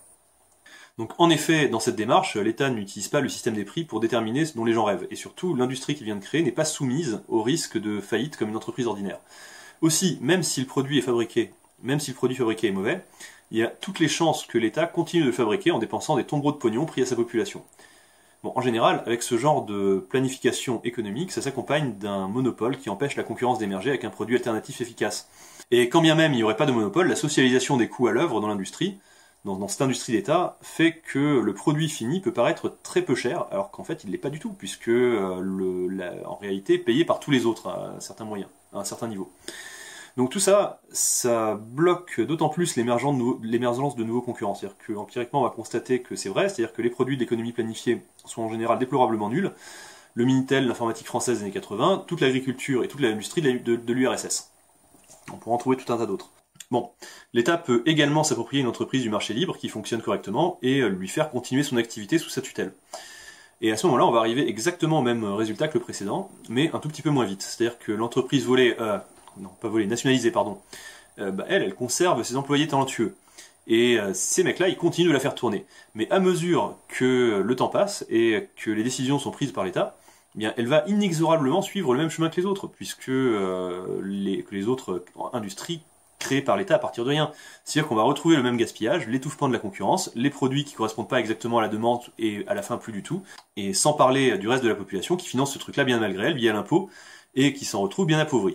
Donc en effet, dans cette démarche, l'État n'utilise pas le système des prix pour déterminer ce dont les gens rêvent, et surtout l'industrie qu'il vient de créer n'est pas soumise au risque de faillite comme une entreprise ordinaire. Aussi, même si le produit est fabriqué, même si le produit fabriqué est mauvais, il y a toutes les chances que l'État continue de le fabriquer en dépensant des tombereaux de pognon pris à sa population. Bon, en général, avec ce genre de planification économique, ça s'accompagne d'un monopole qui empêche la concurrence d'émerger avec un produit alternatif efficace. Et quand bien même il n'y aurait pas de monopole, la socialisation des coûts à l'œuvre dans l'industrie, dans, dans cette industrie d'État, fait que le produit fini peut paraître très peu cher, alors qu'en fait il ne l'est pas du tout, puisque euh, le, la, en réalité payé par tous les autres à un certain moyen, à un certain niveau. Donc tout ça, ça bloque d'autant plus l'émergence de, de nouveaux concurrents. C'est-à-dire qu'empiriquement, on va constater que c'est vrai, c'est-à-dire que les produits de l'économie planifiée sont en général déplorablement nuls. Le Minitel, l'informatique française des années quatre-vingt, toute l'agriculture et toute l'industrie de, de, de l'U R S S. On pourra en trouver tout un tas d'autres. Bon, l'État peut également s'approprier une entreprise du marché libre qui fonctionne correctement et lui faire continuer son activité sous sa tutelle. Et à ce moment-là, on va arriver exactement au même résultat que le précédent, mais un tout petit peu moins vite. C'est-à-dire que l'entreprise volée... Euh, non, pas volée, nationalisée, pardon, euh, bah, elle, elle conserve ses employés talentueux. Et euh, ces mecs-là, ils continuent de la faire tourner. Mais à mesure que le temps passe et que les décisions sont prises par l'État, eh bien, elle va inexorablement suivre le même chemin que les autres, puisque euh, les, que les autres industries créées par l'État à partir de rien. C'est-à-dire qu'on va retrouver le même gaspillage, l'étouffement de la concurrence, les produits qui ne correspondent pas exactement à la demande et à la fin plus du tout, et sans parler du reste de la population qui finance ce truc-là bien malgré elle, via l'impôt, et qui s'en retrouve bien appauvrie.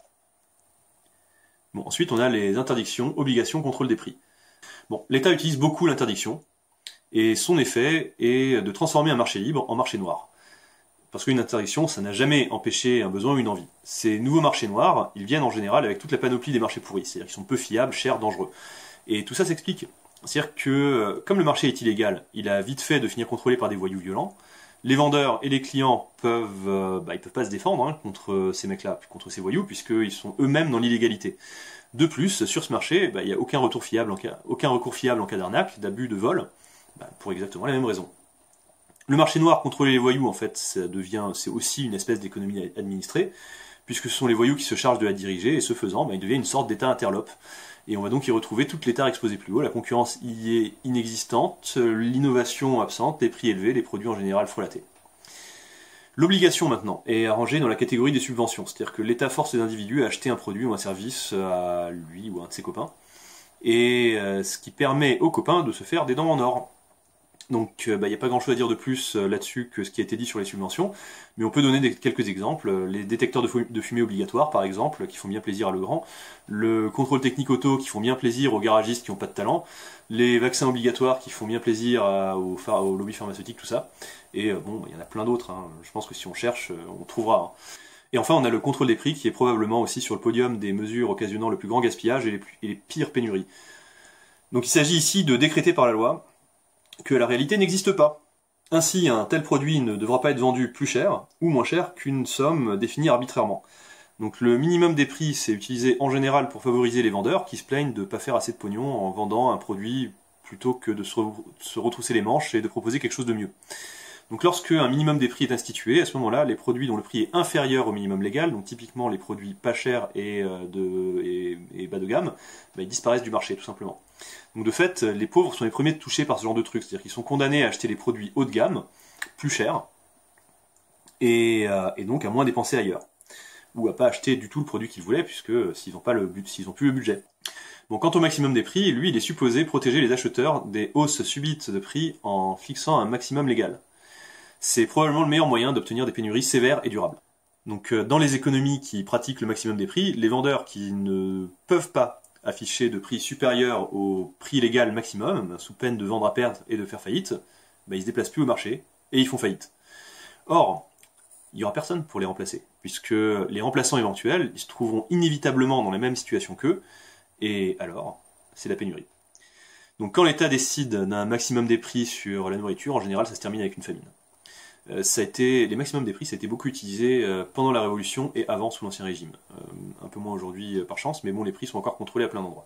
Bon, ensuite, on a les interdictions, obligations, contrôle des prix. Bon, l'État utilise beaucoup l'interdiction, et son effet est de transformer un marché libre en marché noir. parce qu'une interdiction, ça n'a jamais empêché un besoin ou une envie. Ces nouveaux marchés noirs, ils viennent en général avec toute la panoplie des marchés pourris, c'est-à-dire qu'ils sont peu fiables, chers, dangereux. Et tout ça s'explique. C'est-à-dire que, comme le marché est illégal, il a vite fait de finir contrôlé par des voyous violents. Les vendeurs et les clients peuvent, euh, bah, ils peuvent pas se défendre hein, contre ces mecs-là, contre ces voyous, puisqu'ils sont eux-mêmes dans l'illégalité. De plus, sur ce marché, bah, il n'y a aucun retour fiable en cas, aucun recours fiable en cas d'arnaque, d'abus, de vol, bah, pour exactement la même raison. Le marché noir, contrôler les voyous, en fait, ça devient, c'est aussi une espèce d'économie administrée, puisque ce sont les voyous qui se chargent de la diriger, et ce faisant, bah, il devient une sorte d'état interlope. Et on va donc y retrouver toutes les tares exposées plus haut, la concurrence y est inexistante, l'innovation absente, les prix élevés, les produits en général frelatés. L'obligation maintenant est rangée dans la catégorie des subventions, c'est-à-dire que l'État force les individus à acheter un produit ou un service à lui ou à un de ses copains, et euh, ce qui permet aux copains de se faire des dents en or. Donc il euh, n'y bah, a pas grand chose à dire de plus euh, là-dessus que ce qui a été dit sur les subventions, mais on peut donner des, quelques exemples. Les détecteurs de, fu de fumée obligatoires par exemple, qui font bien plaisir à Legrand, le contrôle technique auto qui font bien plaisir aux garagistes qui n'ont pas de talent, les vaccins obligatoires qui font bien plaisir à, aux, aux lobbies pharmaceutiques, tout ça, et euh, bon, il y en a plein d'autres, hein. Je pense que si on cherche, on trouvera. Hein. Et enfin on a le contrôle des prix qui est probablement aussi sur le podium des mesures occasionnant le plus grand gaspillage et les, plus, et les pires pénuries. Donc il s'agit ici de décréter par la loi que la réalité n'existe pas. Ainsi, un tel produit ne devra pas être vendu plus cher ou moins cher qu'une somme définie arbitrairement. Donc le minimum des prix, c'est utilisé en général pour favoriser les vendeurs qui se plaignent de ne pas faire assez de pognon en vendant un produit plutôt que de se, re se retrousser les manches et de proposer quelque chose de mieux. Donc lorsque un minimum des prix est institué, à ce moment-là, les produits dont le prix est inférieur au minimum légal, donc typiquement les produits pas chers et, euh, de, et, et bas de gamme, bah, ils disparaissent du marché tout simplement. Donc de fait, les pauvres sont les premiers touchés par ce genre de trucs, c'est-à-dire qu'ils sont condamnés à acheter les produits haut de gamme, plus chers, et, euh, et donc à moins dépenser ailleurs. Ou à pas acheter du tout le produit qu'ils voulaient, puisque s'ils n'ont pas le but, s'ils n'ont plus le budget. Bon, quant au maximum des prix, lui, il est supposé protéger les acheteurs des hausses subites de prix en fixant un maximum légal. C'est probablement le meilleur moyen d'obtenir des pénuries sévères et durables. Donc euh, dans les économies qui pratiquent le maximum des prix, les vendeurs qui ne peuvent pas afficher de prix supérieur au prix légal maximum, sous peine de vendre à perte et de faire faillite, bah, ils se déplacent plus au marché et ils font faillite. Or, il n'y aura personne pour les remplacer, puisque les remplaçants éventuels, ils se trouveront inévitablement dans la même situation qu'eux, et alors, c'est la pénurie. Donc quand l'État décide d'un maximum des prix sur la nourriture, en général ça se termine avec une famine. Euh, ça a été, les maximums des prix, ça a été beaucoup utilisé euh, pendant la Révolution et avant sous l'Ancien Régime. Euh, un peu moins aujourd'hui euh, par chance, mais bon, les prix sont encore contrôlés à plein d'endroits.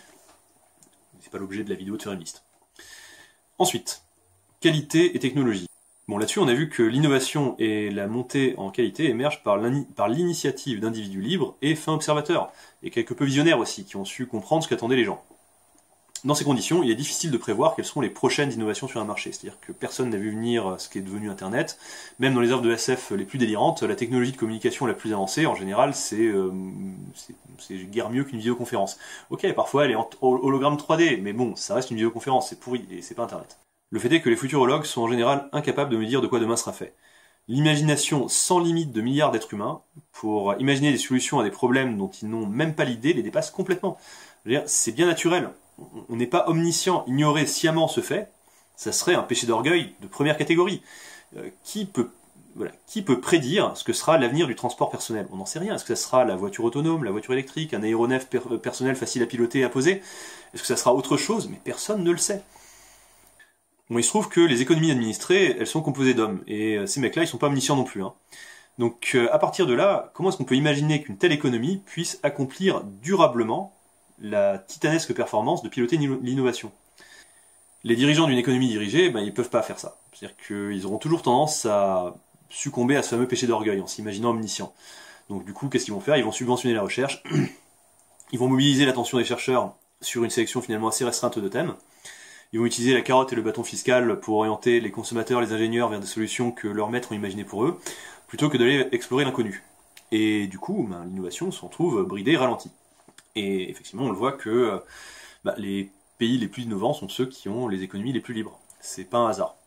C'est pas l'objet de la vidéo de faire une liste. Ensuite, qualité et technologie. Bon, là-dessus, on a vu que l'innovation et la montée en qualité émergent par l'initiative d'individus libres et fins observateurs, et quelque peu visionnaires aussi, qui ont su comprendre ce qu'attendaient les gens. Dans ces conditions, il est difficile de prévoir quelles seront les prochaines innovations sur un marché. C'est-à-dire que personne n'a vu venir ce qui est devenu Internet. Même dans les œuvres de S F les plus délirantes, la technologie de communication la plus avancée, en général, c'est euh, guère mieux qu'une vidéoconférence. Ok, parfois elle est en hologramme trois D, mais bon, ça reste une vidéoconférence, c'est pourri, et c'est pas Internet. Le fait est que les futurologues sont en général incapables de me dire de quoi demain sera fait. L'imagination sans limite de milliards d'êtres humains, pour imaginer des solutions à des problèmes dont ils n'ont même pas l'idée, les dépasse complètement. C'est bien naturel. On n'est pas omniscient. Ignorer sciemment ce fait, ça serait un péché d'orgueil de première catégorie. Euh, qui peut, voilà, qui peut prédire ce que sera l'avenir du transport personnel? On n'en sait rien. Est-ce que ça sera la voiture autonome, la voiture électrique, un aéronef per personnel facile à piloter et à poser? Est-ce que ça sera autre chose? Mais personne ne le sait. Bon, il se trouve que les économies administrées, elles sont composées d'hommes, et ces mecs-là, ils sont pas omniscients non plus. Hein. Donc, euh, à partir de là, comment est-ce qu'on peut imaginer qu'une telle économie puisse accomplir durablement la titanesque performance de piloter l'innovation? Les dirigeants d'une économie dirigée, ben, ils peuvent pas faire ça. C'est-à-dire qu'ils auront toujours tendance à succomber à ce fameux péché d'orgueil, en s'imaginant omniscients. Donc du coup, qu'est-ce qu'ils vont faire? Ils vont subventionner la recherche, ils vont mobiliser l'attention des chercheurs sur une sélection finalement assez restreinte de thèmes, ils vont utiliser la carotte et le bâton fiscal pour orienter les consommateurs, les ingénieurs vers des solutions que leurs maîtres ont imaginées pour eux, plutôt que d'aller explorer l'inconnu. Et du coup, ben, l'innovation se retrouve bridée, ralentie. Et effectivement, on le voit que bah, les pays les plus innovants sont ceux qui ont les économies les plus libres. C'est pas un hasard.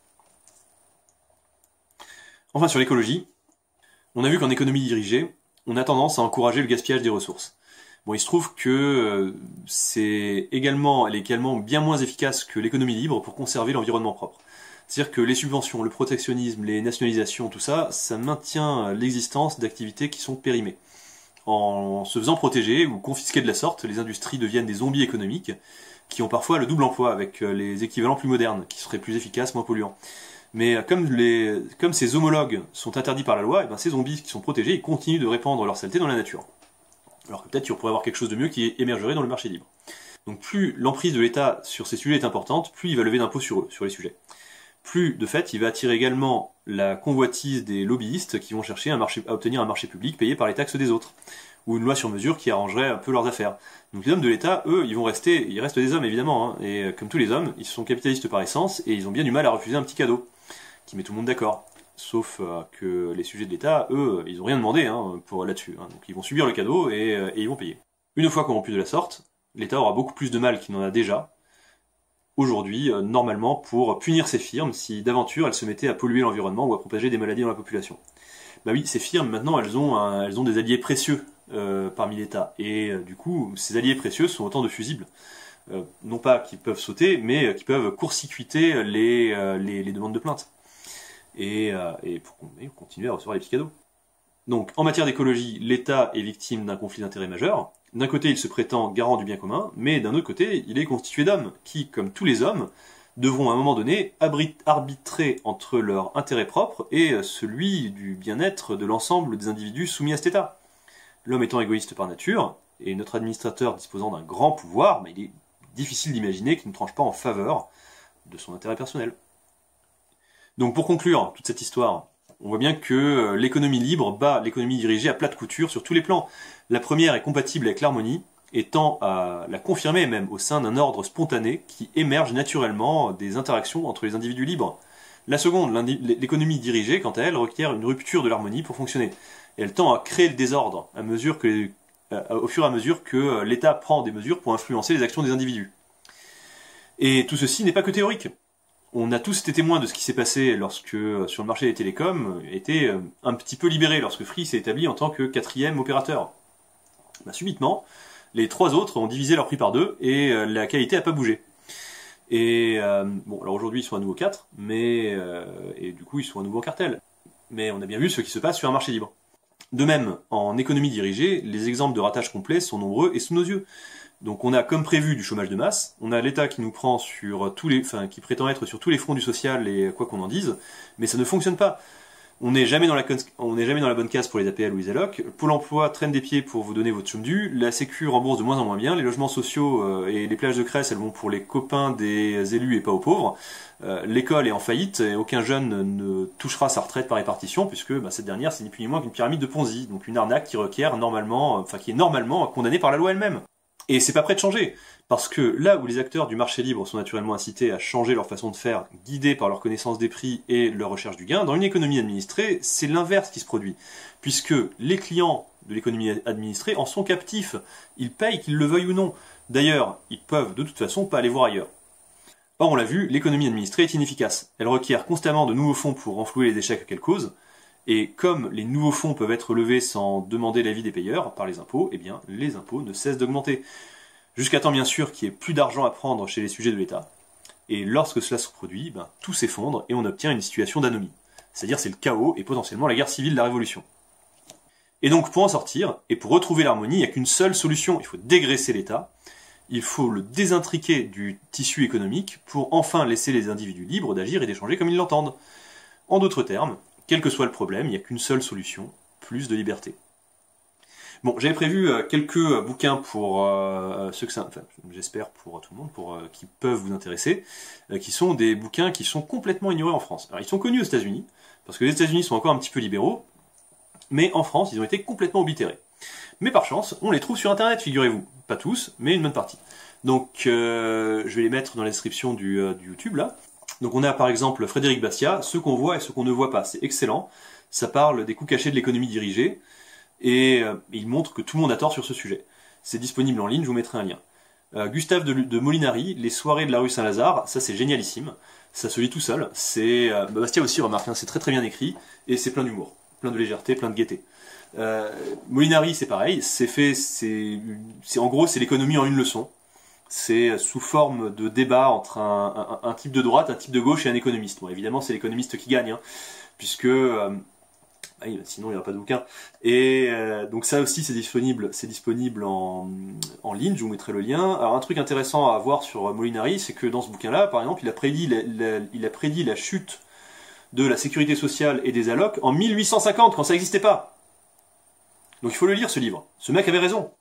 Enfin, sur l'écologie, on a vu qu'en économie dirigée, on a tendance à encourager le gaspillage des ressources. Bon, il se trouve que c'est également, elle est également bien moins efficace que l'économie libre pour conserver l'environnement propre. C'est-à-dire que les subventions, le protectionnisme, les nationalisations, tout ça, ça maintient l'existence d'activités qui sont périmées. En se faisant protéger ou confisquer de la sorte, les industries deviennent des zombies économiques qui ont parfois le double emploi avec les équivalents plus modernes, qui seraient plus efficaces, moins polluants. Mais comme, les, comme ces homologues sont interdits par la loi, et ben ces zombies qui sont protégés, ils continuent de répandre leur saleté dans la nature. Alors que peut-être qu'il pourrait y avoir quelque chose de mieux qui émergerait dans le marché libre. Donc plus l'emprise de l'État sur ces sujets est importante, plus il va lever d'impôts sur eux, sur les sujets. Plus, de fait, il va attirer également la convoitise des lobbyistes qui vont chercher un marché, à obtenir un marché public payé par les taxes des autres, ou une loi sur mesure qui arrangerait un peu leurs affaires. Donc les hommes de l'État, eux, ils vont rester, ils restent des hommes évidemment, hein, et comme tous les hommes, ils sont capitalistes par essence, et ils ont bien du mal à refuser un petit cadeau, qui met tout le monde d'accord. Sauf euh, que les sujets de l'État, eux, ils ont rien demandé hein, pour là-dessus, hein, donc ils vont subir le cadeau et, euh, et ils vont payer. Une fois corrompus de la sorte, l'État aura beaucoup plus de mal qu'il n'en a déjà, aujourd'hui, euh, normalement, pour punir ces firmes si d'aventure elles se mettaient à polluer l'environnement ou à propager des maladies dans la population. Bah oui, ces firmes, maintenant, elles ont, un, elles ont des alliés précieux euh, parmi l'État. Et euh, du coup, ces alliés précieux sont autant de fusibles. Euh, non pas qui peuvent sauter, mais euh, qui peuvent court-circuiter les, euh, les, les demandes de plainte. Et, euh, et pour continuer à recevoir les petits cadeaux. Donc, en matière d'écologie, l'État est victime d'un conflit d'intérêts majeur. D'un côté, il se prétend garant du bien commun, mais d'un autre côté, il est constitué d'hommes, qui, comme tous les hommes, devront à un moment donné arbitrer entre leur intérêt propre et celui du bien-être de l'ensemble des individus soumis à cet État. L'homme étant égoïste par nature, et notre administrateur disposant d'un grand pouvoir, mais il est difficile d'imaginer qu'il ne tranche pas en faveur de son intérêt personnel. Donc pour conclure toute cette histoire, on voit bien que l'économie libre bat l'économie dirigée à plate couture sur tous les plans. La première est compatible avec l'harmonie, et tend à la confirmer même au sein d'un ordre spontané qui émerge naturellement des interactions entre les individus libres. La seconde, l'économie dirigée, quant à elle, requiert une rupture de l'harmonie pour fonctionner. Et elle tend à créer le désordre à mesure que, au fur et à mesure que l'État prend des mesures pour influencer les actions des individus. Et tout ceci n'est pas que théorique. On a tous été témoins de ce qui s'est passé lorsque, sur le marché des télécoms, était un petit peu libéré, lorsque Free s'est établi en tant que quatrième opérateur. Bah, subitement, les trois autres ont divisé leur prix par deux et euh, la qualité n'a pas bougé. Et euh, bon, alors aujourd'hui ils sont à nouveau quatre, mais euh, et du coup ils sont à nouveau en cartel. Mais on a bien vu ce qui se passe sur un marché libre. De même, en économie dirigée, les exemples de ratage complet sont nombreux et sous nos yeux. Donc on a comme prévu du chômage de masse, on a l'État qui nous prend sur tous les, enfin qui prétend être sur tous les fronts du social et quoi qu'on en dise, mais ça ne fonctionne pas. On n'est jamais dans la on n'est jamais dans la bonne case pour les A P L ou les allocs. Pôle emploi traîne des pieds pour vous donner votre chôme dû. La Sécu rembourse de moins en moins bien. Les logements sociaux euh, et les plages de crèche, elles vont pour les copains des élus et pas aux pauvres. Euh, L'école est en faillite et aucun jeune ne touchera sa retraite par répartition puisque bah, cette dernière, c'est ni plus ni moins qu'une pyramide de Ponzi, donc une arnaque qui requiert normalement, enfin qui est normalement condamnée par la loi elle-même. Et c'est pas prêt de changer, parce que là où les acteurs du marché libre sont naturellement incités à changer leur façon de faire, guidés par leur connaissance des prix et leur recherche du gain, dans une économie administrée, c'est l'inverse qui se produit, puisque les clients de l'économie administrée en sont captifs, ils payent qu'ils le veuillent ou non. D'ailleurs, ils peuvent de toute façon pas aller voir ailleurs. Or, on l'a vu, l'économie administrée est inefficace. Elle requiert constamment de nouveaux fonds pour renflouer les échecs qu'elle cause, et comme les nouveaux fonds peuvent être levés sans demander l'avis des payeurs par les impôts, eh bien les impôts ne cessent d'augmenter. Jusqu'à temps bien sûr qu'il n'y ait plus d'argent à prendre chez les sujets de l'État. Et lorsque cela se produit, ben, tout s'effondre et on obtient une situation d'anomie. C'est-à-dire c'est le chaos et potentiellement la guerre civile de la Révolution. Et donc pour en sortir, et pour retrouver l'harmonie, il n'y a qu'une seule solution, il faut dégraisser l'État, il faut le désintriquer du tissu économique pour enfin laisser les individus libres d'agir et d'échanger comme ils l'entendent. En d'autres termes, quel que soit le problème, il n'y a qu'une seule solution, plus de liberté. Bon, j'avais prévu euh, quelques bouquins pour euh, ceux que ça, enfin, j'espère pour tout le monde, pour euh, qui peuvent vous intéresser, euh, qui sont des bouquins qui sont complètement ignorés en France. Alors, ils sont connus aux États-Unis, parce que les États-Unis sont encore un petit peu libéraux, mais en France, ils ont été complètement oblitérés. Mais par chance, on les trouve sur Internet, figurez-vous. Pas tous, mais une bonne partie. Donc, euh, je vais les mettre dans la description du, euh, du YouTube, là. Donc, on a par exemple Frédéric Bastiat, ce qu'on voit et ce qu'on ne voit pas. C'est excellent. Ça parle des coûts cachés de l'économie dirigée. Et euh, il montre que tout le monde a tort sur ce sujet. C'est disponible en ligne, je vous mettrai un lien. Euh, Gustave de, de Molinari, Les soirées de la rue Saint-Lazare, ça c'est génialissime, ça se lit tout seul. C'est euh, Bastia aussi, remarque, hein, c'est très très bien écrit, et c'est plein d'humour, plein de légèreté, plein de gaieté. Euh, Molinari c'est pareil, c'est fait, c'est en gros c'est l'économie en une leçon. c'est sous forme de débat entre un, un, un type de droite, un type de gauche et un économiste. Bon, évidemment, c'est l'économiste qui gagne, hein, puisque euh, ah oui, sinon il n'y aura pas de bouquin. Et euh, donc ça aussi, c'est disponible, c'est disponible en, en ligne. Je vous mettrai le lien. Alors un truc intéressant à voir sur Molinari, c'est que dans ce bouquin-là, par exemple, il a prédit la, la, il a prédit la chute de la sécurité sociale et des allocs en mille huit cent cinquante, quand ça n'existait pas. Donc il faut le lire, ce livre. Ce mec avait raison.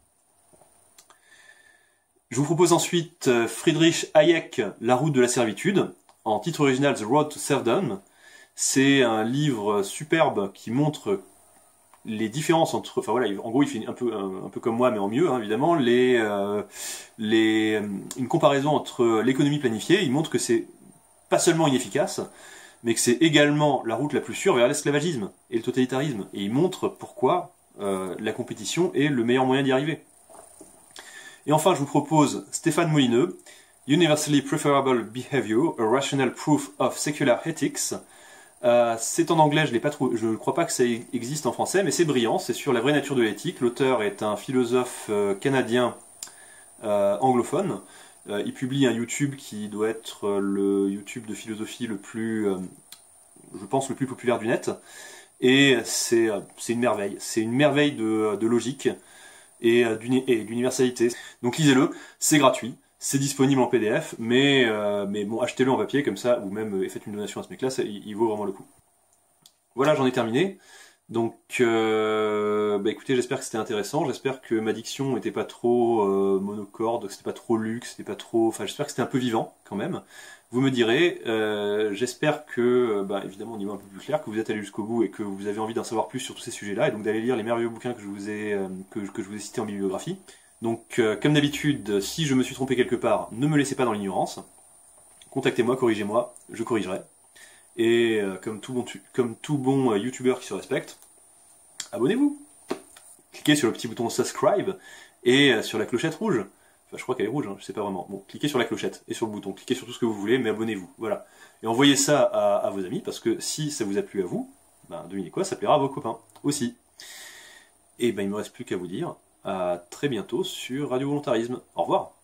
Je vous propose ensuite Friedrich Hayek, La route de la servitude, en titre original The Road to Serfdom. C'est un livre superbe qui montre les différences entre... Enfin voilà, en gros il fait un peu, un, un peu comme moi, mais en mieux, hein, évidemment, les, euh, les, une comparaison entre l'économie planifiée. Il montre que c'est pas seulement inefficace, mais que c'est également la route la plus sûre vers l'esclavagisme et le totalitarisme. Et il montre pourquoi euh, la compétition est le meilleur moyen d'y arriver. Et enfin, je vous propose Stéphane Molineux, Universally Preferable Behavior, A Rational Proof of Secular Ethics. Euh, c'est en anglais, je l'ai pas trouvé, je ne crois pas que ça existe en français, mais c'est brillant, c'est sur la vraie nature de l'éthique. L'auteur est un philosophe euh, canadien euh, anglophone. Euh, il publie un YouTube qui doit être le YouTube de philosophie le plus, euh, je pense, le plus populaire du net. Et c'est euh, c'est une merveille, c'est une merveille de, de logique et d'universalité. Donc lisez-le, c'est gratuit. C'est disponible en P D F, mais, euh, mais bon, achetez-le en papier comme ça, ou même euh, faites une donation à ce mec-là, il, il vaut vraiment le coup. Voilà, j'en ai terminé. Donc, euh, bah écoutez, j'espère que c'était intéressant, j'espère que ma diction n'était pas trop euh, monocorde, que c'était pas trop luxe, c'était pas trop... Enfin, j'espère que c'était un peu vivant, quand même. Vous me direz, euh, j'espère que, bah, évidemment, au niveau un peu plus clair, que vous êtes allé jusqu'au bout et que vous avez envie d'en savoir plus sur tous ces sujets-là, et donc d'aller lire les merveilleux bouquins que je vous ai, euh, que, que je vous ai cités en bibliographie. Donc, euh, comme d'habitude, si je me suis trompé quelque part, ne me laissez pas dans l'ignorance. Contactez-moi, corrigez-moi, je corrigerai. Et euh, comme tout bon, comme tout bon euh, youtubeur qui se respecte, abonnez-vous. Cliquez sur le petit bouton subscribe et euh, sur la clochette rouge. Enfin, je crois qu'elle est rouge, hein, je sais pas vraiment. Bon, cliquez sur la clochette et sur le bouton. Cliquez sur tout ce que vous voulez, mais abonnez-vous. Voilà. Et envoyez ça à, à vos amis, parce que si ça vous a plu à vous, ben, devinez quoi, ça plaira à vos copains aussi. Et ben, il me reste plus qu'à vous dire à très bientôt sur Radio Volontarisme. Au revoir.